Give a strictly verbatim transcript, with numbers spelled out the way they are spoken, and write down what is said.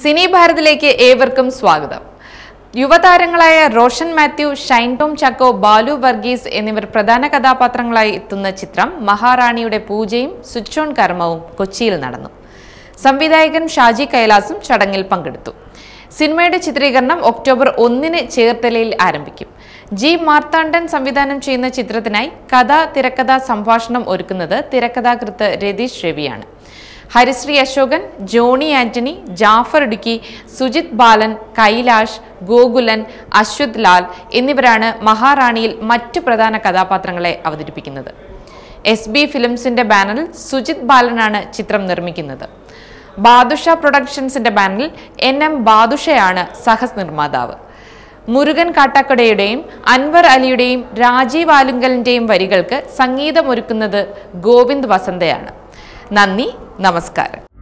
സിനി ഭാരതിലേക്ക് ഏവർക്കും സ്വാഗതം. യുവതാരങ്ങളായ റോഷൻ മാത്യു, ഷൈൻ ടോം ചാക്കോ, ബാലു വർഗീസ് എന്നിവർ പ്രധാന കഥാപാത്രങ്ങളായി എത്തുന്ന ചിത്രം മഹാറാണിയുടെ പൂജയും സ്വിച്ച് ഓൺ കർമ്മവും കൊച്ചിയിൽ നടന്നു. സംവിധായകൻ ഷാജി കൈലാസും ചടങ്ങിൽ പങ്കെടുത്തു. സിനിമയുടെ ചിത്രീകരണം ഒക്ടോബർ ഒന്നിന് ചേർത്തലയിൽ ആരംഭിക്കും. ജി മാർത്താണ്ഡൻ സംവിധാനം ചെയ്യുന്ന ചിത്രത്തിനായി കഥ, തിരക്കഥ, സംഭാഷണം ഒരുക്കുന്നത് തിരക്കഥാകൃത്ത് രതീഷ് രവിയാണ്. ഹരിശ്രീ അശോകൻ, ജോണി ആന്റണി, ജാഫർ ഇടുക്കി, സുജിത് ബാലൻ, കൈലാഷ്, ഗോകുലൻ, അശ്വത് ലാൽ എന്നിവരാണ് മഹാറാണിയിൽ മറ്റു പ്രധാന കഥാപാത്രങ്ങളെ അവതരിപ്പിക്കുന്നത്. എസ് ബി ഫിലിംസിന്റെ ബാനറിൽ സുജിത് ബാലനാണ് ചിത്രം നിർമ്മിക്കുന്നത്. ബാദുഷ പ്രൊഡക്ഷൻസിന്റെ ബാനറിൽ എൻ എം ബാദുഷയാണ് സഹസ് നിർമ്മാതാവ്. മുരുകൻ കാട്ടാക്കടയുടെയും അൻവർ അലിയുടെയും രാജീവ് ആലുങ്കലിന്റെയും വരികൾക്ക് സംഗീതമൊരുക്കുന്നത് ഗോവിന്ദ് വസന്തയാണ്. നന്ദി, നമസ്കാരം.